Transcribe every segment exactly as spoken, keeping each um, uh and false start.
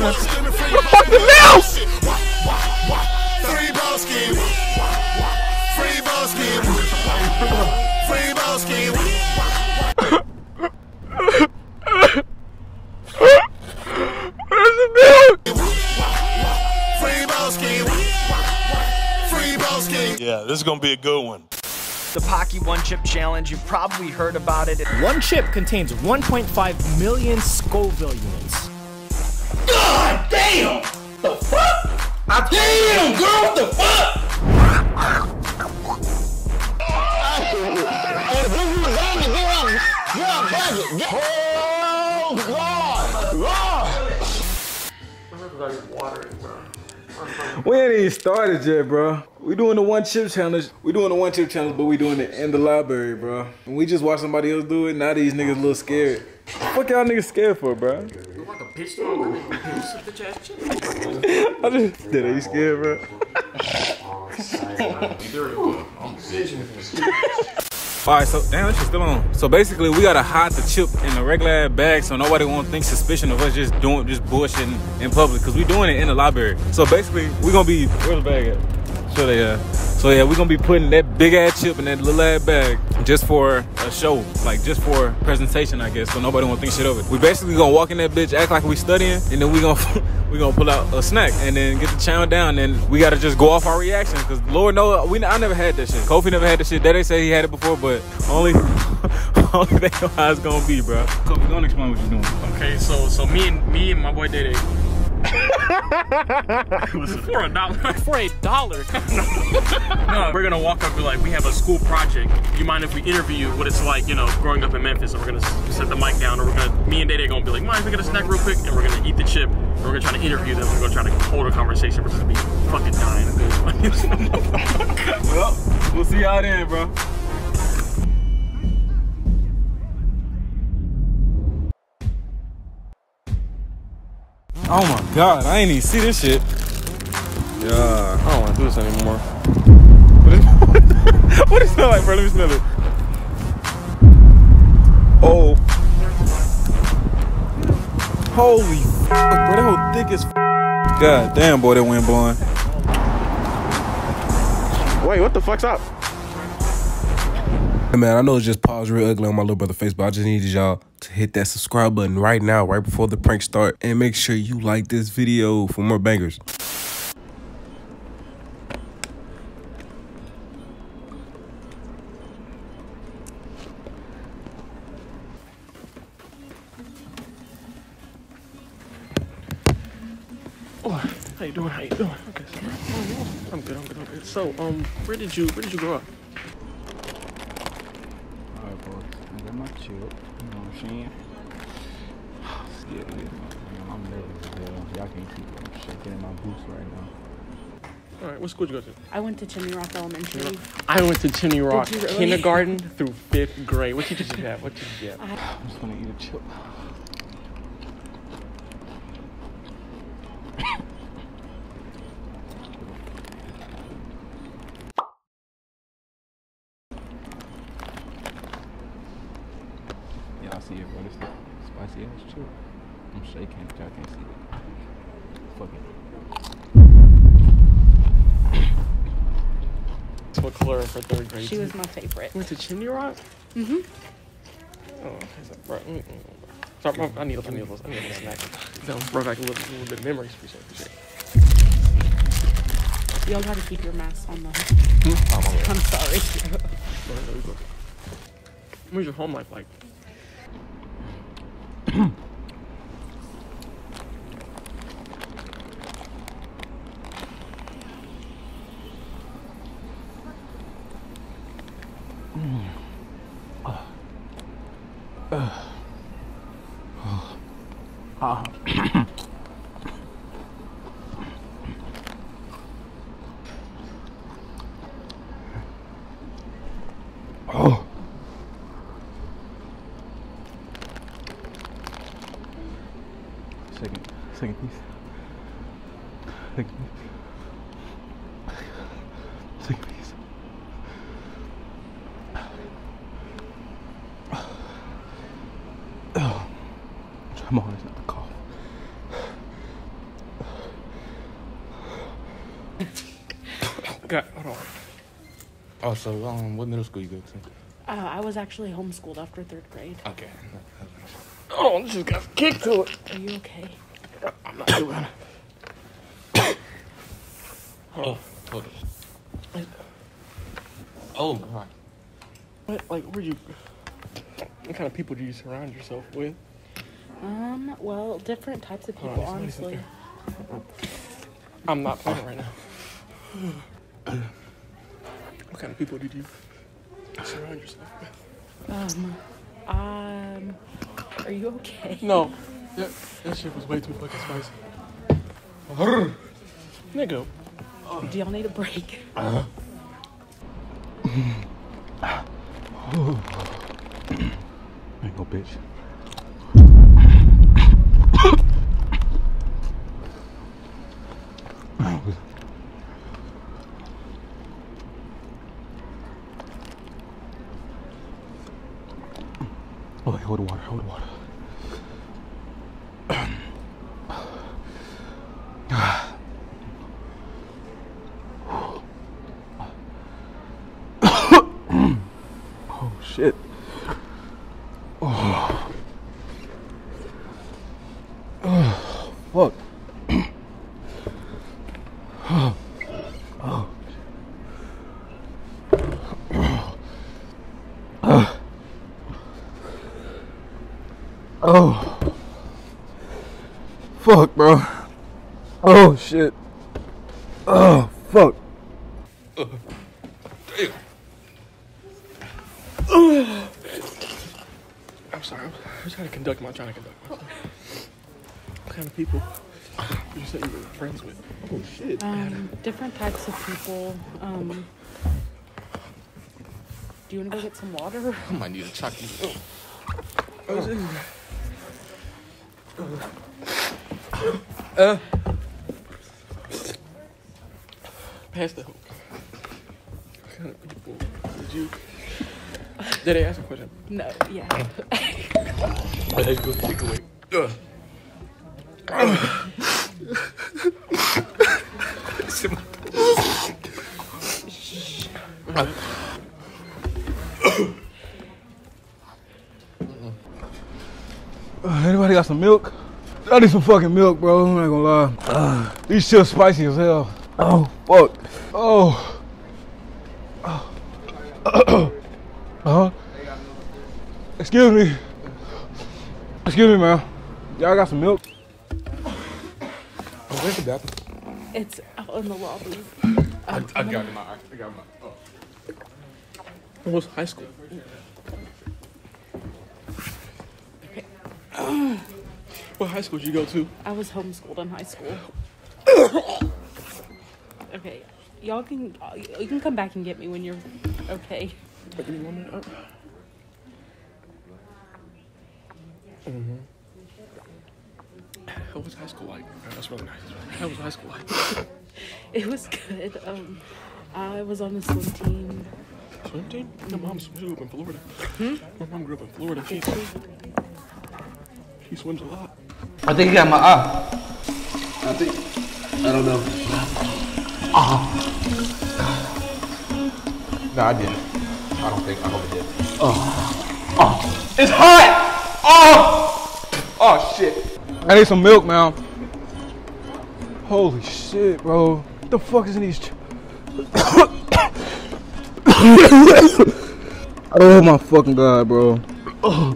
man. What the fuck is this? Free ball scheme. Free ball scheme. Free ball scheme. Where's the bill? Free ball scheme. Free ball scheme. Yeah, this is gonna be a good one. The Pocky One Chip Challenge, you've probably heard about it. One chip contains one point five million Scoville units. God damn! The fuck? I damn, girl, what the fuck? Oh God! We ain't even started yet, bro. We doing the one chip challenge. We doing the one chip challenge, but we doing it in the library, bro. And we just watched somebody else do it. Now these niggas a little scared. What y'all niggas scared for, bro? Like a pistol, bitch ass chip. I just did. Are you scared, bro? All right, so damn, this shit's still on. So basically, we gotta hide the chip in a regular bag so nobody won't think suspicion of us just doing just bullshitting in public, cause we doing it in the library. So basically, we gonna be where's the bag at? Sure they are. So yeah, we gonna be putting that big ass chip in that little ass bag just for a show, like just for presentation, I guess, so nobody won't think shit of it. We basically gonna walk in that bitch, act like we studying, and then we gonna we gonna pull out a snack and then get the chow down, and we gotta just go off our reaction, cause Lord knows we I never had that shit. Kofi never had that shit. They say he had it before, but only only they know how it's gonna be, bro. Kofi, go and explain what you're doing. Okay, so so me and me and my boy Dede. It was for a dollar. For a dollar? No, we're gonna walk up and be like, we have a school project. You mind if we interview what it's like, you know, growing up in Memphis? And we're gonna set the mic down, and we're gonna, me and Dede are gonna be like, mind if we get a snack real quick? And we're gonna eat the chip, and we're gonna try to interview them. We're gonna try to hold a conversation. We're just gonna be fucking dying. Well, we'll see y'all then, bro. Oh my God, I ain't even see this shit. Yeah, I don't want to do this anymore. What is, what does it smell like, bro? Let me smell it. Oh. Holy fuck, bro, that whole thick as f. God damn, boy, that wind blowing. Wait, what the fuck's up? Hey man, I know it's just paused real ugly on my little brother face, but I just needed y'all to hit that subscribe button right now, right before the prank start, and make sure you like this video for more bangers. Oh, how you doing? How you doing? Okay, so I'm good. I'm good. I'm good. So, um, where did you where did you grow up? Alright, boys. I got my chip. You know what I'm saying? Scared of this, man. I'm nervous as hell. Y'all can't see me. I'm shaking in my boots right now. All right, what school did you go to? I went to Chimney Rock Elementary. I went to Chimney Rock Did you really? kindergarten through fifth grade. What teachers did you have? What teachers did you have? I'm just gonna eat a chip. Y'all see it, bro? This is spicy ass chip. I'm shaking, but y'all can't see it. Fuck it. That's what Clara for third grade. She was my favorite. Went to Chimney Rock? Mm-hmm. Oh, okay. So, bro, mm, mm, Sorry, bro, I need a, I need a, I need a snack. That brought back a little, a little bit of memories. Appreciate it. Y'all gotta keep your masks on though. Hmm? Oh, my I'm sorry. Where's your home life like? Mm. Uh. Uh. Oh. Ah. Oh. Second, second piece. Second piece. Second piece. Oh. I'm on, it's not the cough. got, hold on. Oh, so um, what middle school you go to? Uh, I was actually homeschooled after third grade. Okay. Hold on, this just got kicked to it. Are you okay? I'm not doing it. Oh, hold on. Oh, God. What, like, where you, what kind of people do you surround yourself with? Um, well, different types of Hold people, on, somebody's honestly. I'm not playing right now. What kind of people did you surround yourself with? Um, um, are you okay? No. That, that shit was way too fucking spicy. Nigga. Do y'all need a break? Uh, ain't no bitch. Oh, wait, hold the water, hold the water. Oh, shit. Oh. Oh, fuck. Oh. Oh. Oh. Oh. Fuck, bro. Oh, shit. Oh, fuck. Uh, damn. Uh. I'm sorry. I'm, I'm trying to conduct my, trying to conduct myself. What kind of people you said you were friends with? Oh, shit. Um, different types of people. Um, do you want to go get some water? I might need to chuck you. Oh. Oh. Uh, pass the hook. What kind of people did you? Did they ask a question? No, yeah. Oh, that's good. Take away. Uh. Uh, anybody got some milk? I need some fucking milk, bro. I'm not gonna lie. Uh, these shit's spicy as hell. Oh, fuck. Oh. Oh. Uh-huh. Excuse me. Excuse me, man. Y'all got some milk? Oh, where's the bathroom? It's out in the lobby. I, Um, I I'm got gonna- it in my eye. I got it in my oh. What was high school? What high school did you go to? I was homeschooled in high school. Okay, y'all can you can come back and get me when you're okay. Give me one minute. Mm-hmm. How was high school like? Oh, that's really nice. How was high school like? It was good. Um, I was on the swim team. Swim team? My mom grew up in Florida. Hmm? My mom grew up in Florida. She, she swims a lot. I think he got my eye. I think. I don't know. Uh-huh. No, I didn't. I don't think. I hope it did. Oh. Oh. It's hot! Oh! Oh, shit. I need some milk, man. Holy shit, bro. What the fuck is in these? Ch oh my fucking god, bro. Oh.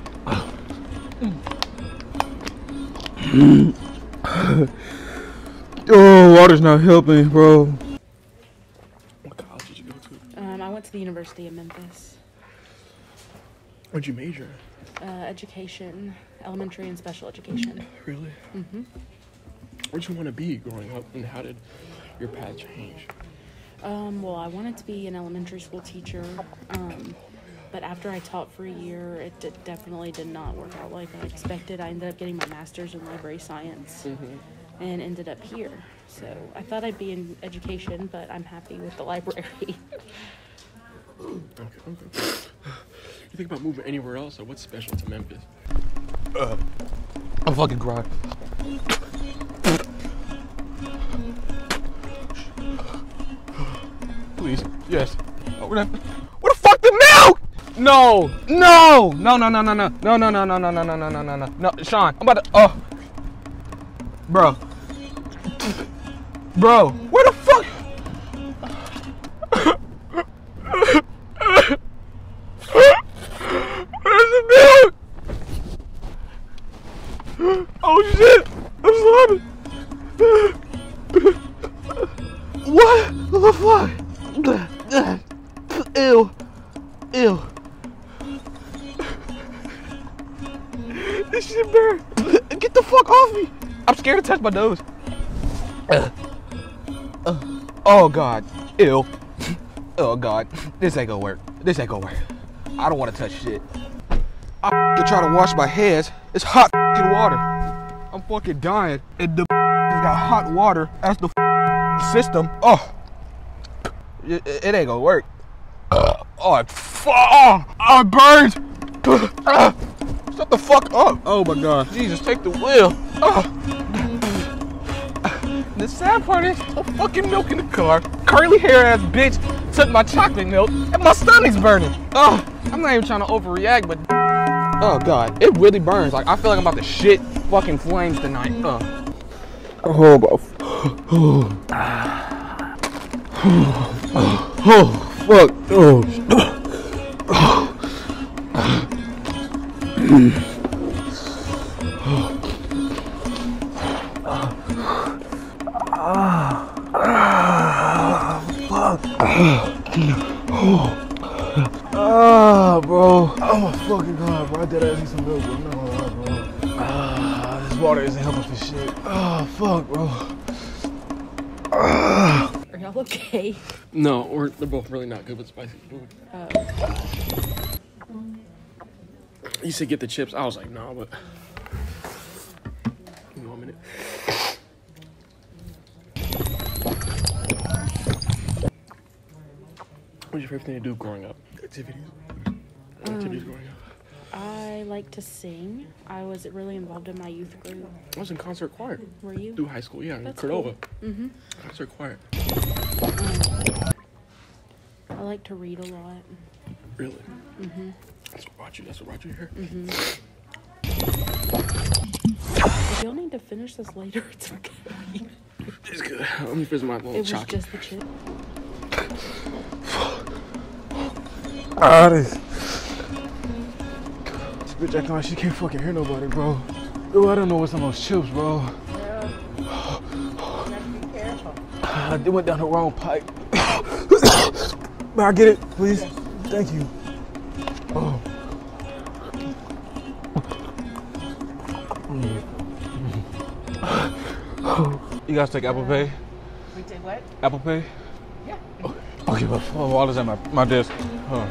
Oh, water's not helping, bro. What college did you go to? Um, I went to the University of Memphis. What'd you major? Uh, education, elementary and special education. Really? Mm-hmm. What'd you want to be growing up, and how did your path change? Um, well, I wanted to be an elementary school teacher, um, but after I taught for a year, it d definitely did not work out like I expected. I ended up getting my master's in library science, mm-hmm. and ended up here. So I thought I'd be in education, but I'm happy with the library. Okay, okay. You think about moving anywhere else, or what's special to Memphis? Uh, I'm fucking crying. Please. Yes. Oh, where, the, where the fuck the milk? No. No. No, no, no, no, no. No, no, no, no, no, no, no, no, no, no, no. No, Sean, I'm about to, oh. Bro. Bro, where the fuck? Where's the milk? Oh shit! I'm slapping. What the fuck? Ew. Ew. This shit burn. Get the fuck off me. I'm scared to touch my nose. Uh, uh, oh god. Ew. Oh god. This ain't gonna work. This ain't gonna work. I don't want to touch shit. I can try to wash my hands. It's hot water. I'm fucking dying. And the got hot water as the system. Oh. It, it ain't gonna work. Uh, oh, it, oh, oh, it burns. Uh, shut the fuck up. Oh my god. Jesus, take the wheel. Oh. The sad part is, no fucking milk in the car. Curly hair ass bitch took my chocolate milk and my stomach's burning. Oh, I'm not even trying to overreact, but oh god, it really burns. Like I feel like I'm about to shit fucking flames tonight. Uh. Oh, my oh. Oh, fuck. Oh. Ah, bro. Oh my fucking god, bro. I did ask you some milk, bro. I'm not gonna lie, bro. Ah, this water isn't helping for shit. Oh, fuck, bro. Ah. Are y'all okay? No, we're, they're both really not good with spicy food. Oh. You said get the chips. I was like, nah, but. Give me one minute. What's your favorite thing to do growing up? Activities? Activities um, growing up? I like to sing. I was really involved in my youth group. I was in concert choir. Were you? Through high school, yeah, in That's Cordova. Cool. Mm-hmm. Concert choir. Um, I like to read a lot. Really? Mm-hmm. That's what brought you, that's what brought you here? Mm-hmm. If y'all need to finish this later, it's okay. It's good. Let me finish my little It was chocolate. just the chip. Ah, this. This bitch acting like she can't fucking hear nobody, bro. Dude, I don't know what's on those chips, bro. Yeah. You have to be careful. Ah, they went down the wrong pipe. May I get it, please? Thank you. Oh. You guys take Apple Pay? We take what? Apple Pay? Yeah. Okay, my phone wallet's at my, my desk. Huh.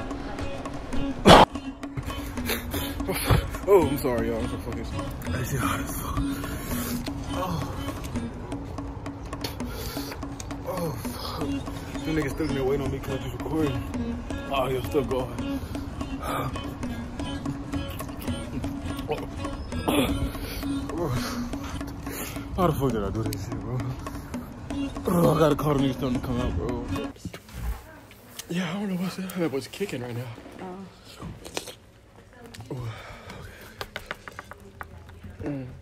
Oh, I'm sorry, y'all. I'm so fucking crazy hot as fuck. Oh. Oh, fuck. You niggas still in there waiting on me because I just recorded. Oh, you're still going. How the fuck did I do this shit, bro? Oh, I gotta call the niggas telling them to come out, bro. Yeah, I don't know what's that. That was kicking right now. Oh. Ooh, okay. Mm.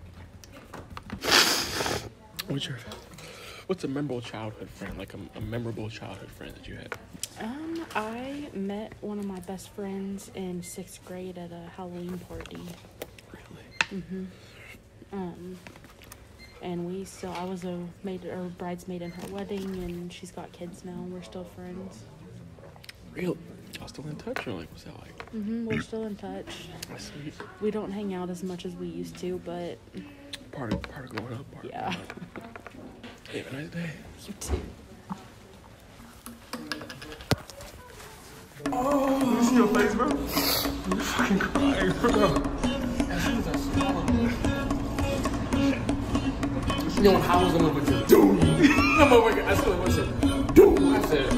What's your, what's a memorable childhood friend? Like a, a memorable childhood friend that you had? Um, I met one of my best friends in sixth grade at a Halloween party. Really? Mm-hmm. Um, and we still, I was a maid or bridesmaid in her wedding, and she's got kids now, and we're still friends. Real? Y'all still in touch, or like, what's that like? Mm-hmm, we're still in touch. That's sweet. We don't hang out as much as we used to, but Part of, part of growing up. Part yeah. Of growing up. Hey, have a nice day. You too. Oh, you see your face, bro? You fucking crying, bro. As soon as I saw him. You know, how was the movie? Dude! No, but wait, I still wasn't. Dude! I said.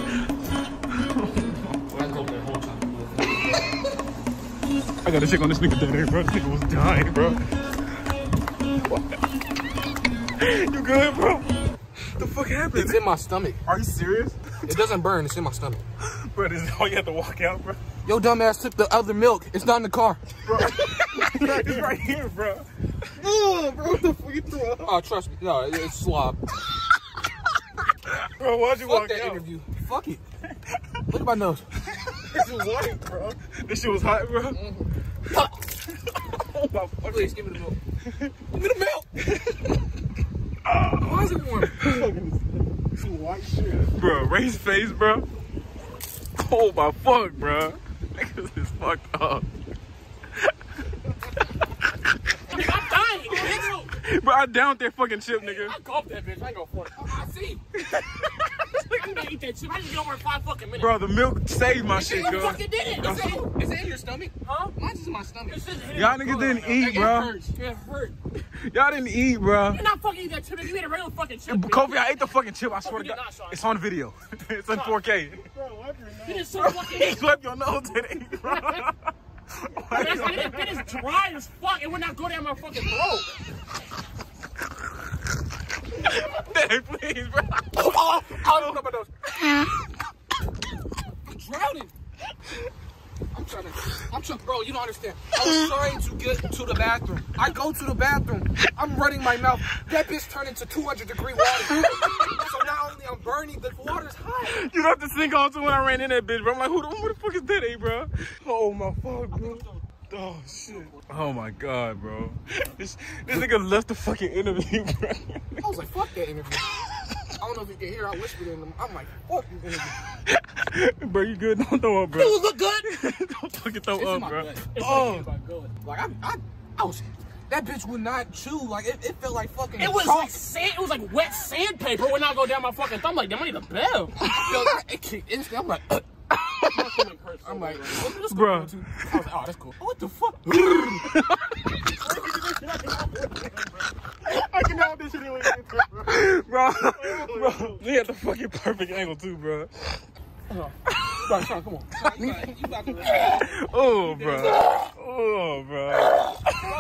I gotta check on this nigga dead air, bro. This nigga was dying, bro. What? You good, bro? the fuck happened? It's in my stomach. Are you serious? It doesn't burn. It's in my stomach. Bro, this is all you have to walk out, bro. Yo, dumbass took the other milk. It's not in the car. Bro, it's right here, bro. Oh, bro, what the fuck you threw up? Oh, trust me. No, it's slob. Bro, why'd you Fuck walk that out? interview. Fuck it. Look at my nose. This shit was white, bro. This shit was hot, bro. Mm-hmm. Oh, my fuck. Please, give me the milk. Give me the milk. Why is it warm? Some white shit. Bro, Ray's face, bro. Oh, my fuck, bro. Niggas is fucked up. I'm dying, bitch. Bro, I downed that fucking chip, nigga. I gulped that bitch. I ain't gonna for it. I see. I'm gonna eat that chip. I just get over in five fucking minutes. Bro, the milk saved my shit, You girl. fucking did it. Is it, is it in your stomach? Huh? Mine's just in my stomach. Y'all niggas didn't eat, It bro. hurts. It hurt. Y'all didn't eat, bro. You're not fucking eating that chip. You ate a regular fucking chip. bitch. Kofi, I ate the fucking chip. I swear to you did God. not, Sean. It's on video. It's in four K. You did so fucking. Swipe your nose today, bro. It is dry as fuck. It would not go down my fucking throat. Daddy, please, bro. Oh, oh, look at my nose. I'm drowning. I'm trying to, I'm trying, bro, you don't understand. I was trying to get to the bathroom. I go to the bathroom. I'm running my mouth. That bitch turned into two hundred degree water. So not only I'm burning, the water's hot. You have to sink on to when I ran in that bitch, bro. I'm like, who the, who the fuck is that, eh, bro? Oh, my fuck, bro. Oh, shit. Oh, my God, bro. This, this nigga left the fucking interview, bro. I was like, fuck that interview. I don't know if you can hear. I whispered in them. I'm like, fuck this interview. Bro, you good? Don't throw up, bro. It look good. Don't fucking throw It's in up, my bro. gut. Oh. Like, I, I, I was, that bitch would not chew. Like, it, it felt like fucking It was chalk. like sand. It was like wet sandpaper. Would not go down my fucking thumb. Like, damn, I need a bell. Yo, it kicked instantly. I'm like, uh, I'm like, what this Bro. to? I was like, oh, that's cool. What the fuck? I can have this shit anyway, bro. Bro, you had the fucking perfect angle too, bro. Bro, Sean, come on. Sean, you, you about to Oh, bro. Oh, bro.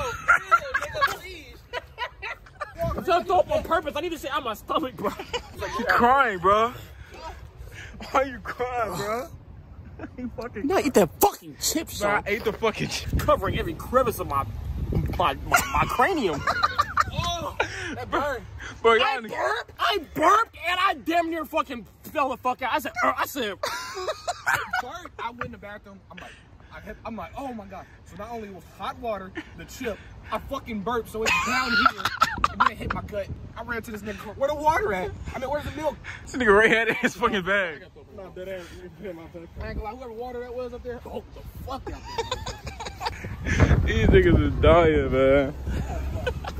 I'm trying to throw up on purpose. I need to say out my stomach, bro. You crying, bro? Why are you crying, bro? You fucking. Now eat that fucking chip, Bro, son. I ate the fucking chip. Covering every crevice of my my my, my cranium. Oh, that burned. Bro, I y'all burped. I burped, and I damn near fucking fell the fuck out. I said, uh, I said, Burned. I went in the bathroom. I'm like, I hit, I'm like, oh my god. So not only was hot water, the chip, I fucking burped, so it's down here, and then it hit my gut. I ran to this nigga. Where the water at? I mean, where's the milk? This nigga Ray had it in his fucking bag. Not that ass. I ain't gonna lie, whoever water that was up there, oh the fuck out there. These niggas is dying, man.